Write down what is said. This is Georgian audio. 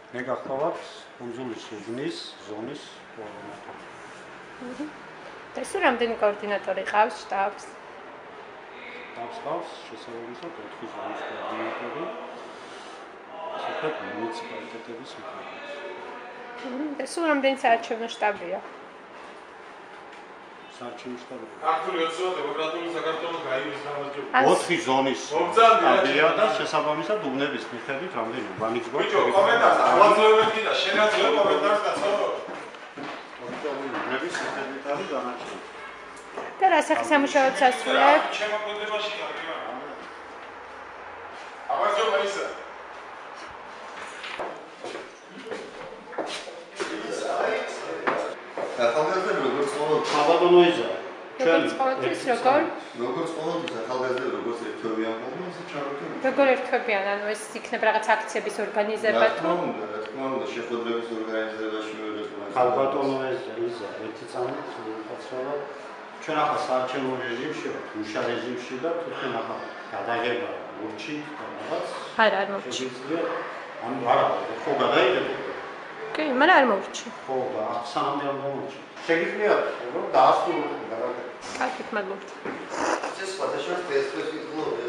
მე გახლავართ კუნძულის უბნის ზონის კოორდინატორი. და სულ რამდენი კოორდინატორი ყავს შტაბს? შტაბს შესაბამისად 4 ზონის კოორდინატორი. ასეთ მუნიციპალიტეტების მეთაური. და სულ რამდენი საარჩევნო შტაბია? საარჩევნო შტაბი. ქართული ოცნება დემოკრატიული საქართველოს გაივის გამარჯვება. 4 ზონის შტაბია და შესაბამისად უბნების მიხედვით რამდენი უბანი გვაქვს? ბიჭო, კომენტარს ავაძლევებდი და შენაძლევ კომენტარს კაცო. უბნების მიხედვით არის განაჩენი. და რა სახის სამუშაოებს ასრულებ? ჩემო კოდებაში კარგია. ავაძლევ ისე. ახალგაზრდები როგორც ყოველთვის საბადოიზა. როგორც ყოველთვის როგორ? როგორც ყოველთვის ახალგაზრდები როგორც ერთობიან ხოლმე, ისე ჩაროქენ. როგორ ერთვებიან, ანუ ეს იქნება რაღაც აქციების ორგანიზება თუ? რა თქმა უნდა, შეხვედრების ორგანიზებაში მიუხედავად ხალბატონოიზა ერთი წამით უხაცრალა ჩვენ ახლა საარჩევნო რეჟიმში ვართ, მუშა რეჟიმში და თვითონ ახლა გადაღება მორჩით და რაღაც არა, არ მოვჭი. ანუ არა, ხო გადაიღეთ. კი, მაგრამ არ მოვჭი. ხო, და სანამდე არ მომჭი. შეგიძლიათ რომ დაასრულოთ გადაღება. კარგით, მადლობა. ეს სხვადასხვა ტესტებს ვიტყო